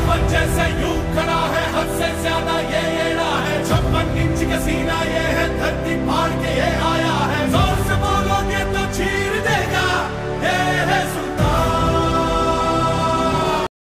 जैसे यूं खड़ा है, हद से ज्यादा ये एड़ा है, 56 इंच का सीना ये